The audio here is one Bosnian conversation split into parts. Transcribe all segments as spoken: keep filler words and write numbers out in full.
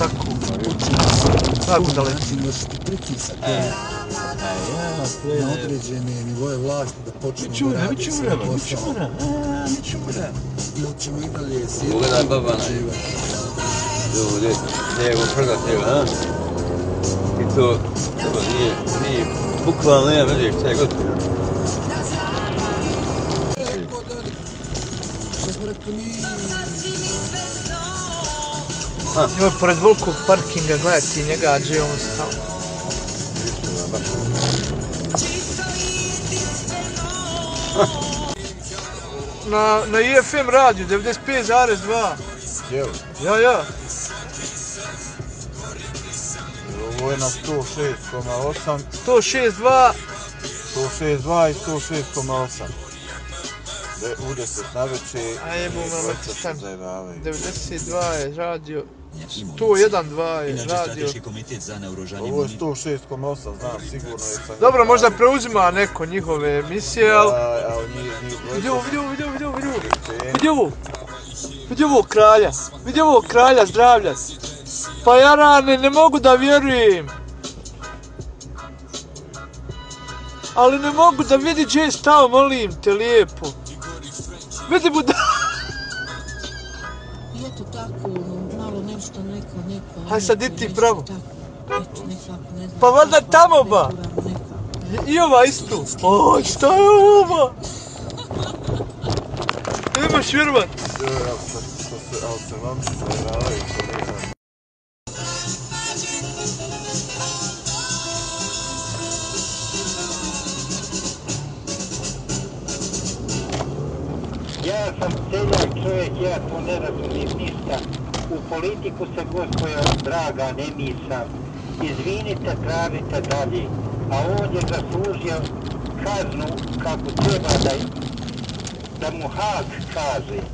tako. Kako da leti? Znači vršiti pritisak na određene nivoje vlasti da počnu da radi svoj posao. Ili ćemo i dalje sjediti i počivati. Ljudi, lijevo prgati, a? I to, to nije, nije, bukvalno nema veze šta je gotovo. Njoj pored velikog parkinga gledati njega, gdje on stao. Na, na I F M radiju, devedeset pet zarez dva. Jel? Ja, ja. Ovo je na sto šest zarez osam. sto šest zarez dva. sto šest zarez dva i sto šest zarez osam. U deset na večer. A jebo me leti tam. devedeset dva je radio. sto jedan zarez dva je radio. Ovo je sto šest zarez osam, znam, sigurno je sam... Dobro, možda preuzima neko njihove emisije, ali... Vidi ovo, vidi ovo, vidi ovo, vidi ovo, vidi ovo. Vidi ovo. Vidi ovo kralja. Vidi ovo kralja zdravlja. Pa jarane, ne mogu da vjerujem. Ali ne mogu da vidi gdje je stao, molim te, lijepo. Vidi buda... I eto tako, malo nešto, neko, neko... Haj sad i ti pravo. Pa valjda tamo ba. I ova isto. Oj, šta je ova? Nemaš vjerovat. Ali se vam zajravaju, to ne znam. Ja sam seljak čovjek, ja to ne razumijem ništa. U politiku se, gospoja draga, ne misam. Izvinite, tražite dalje. A on je zaslužio kaznu kako treba da, da mu Haag kaže.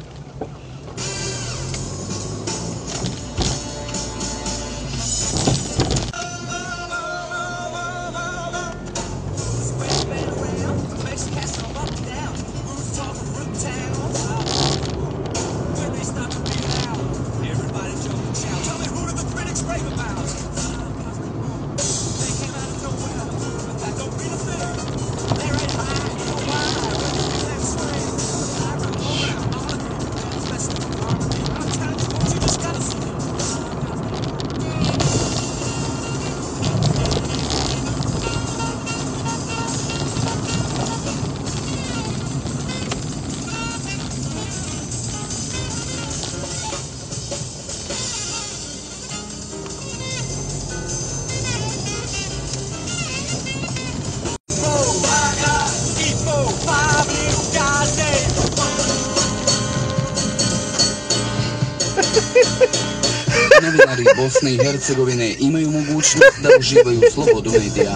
Novinari Bosne i Hercegovine imaju mogućnost da uživaju slobodu medija.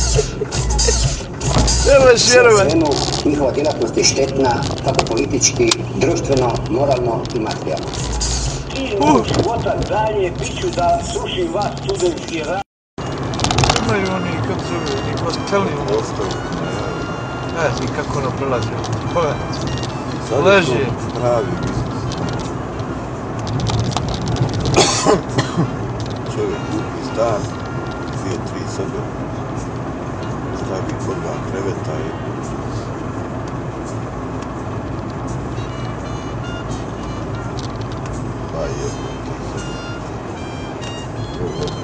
Nemaš vjerovat. Svemu, njihova djelatnost je štetna, kako politički, društveno, moralno i materijalno. Cilj mog života dalje bit ću da sušim vas studentski rad. Imaju oni, kako zove, oni hotelni u ostavu. Ne znam kako ono prelazi. Pogledajte. Leži. Pravi biznis. Čovjek kupi stan, dvije, tri sobe, stavi po dva kreveta i... Pa je, ti sobe.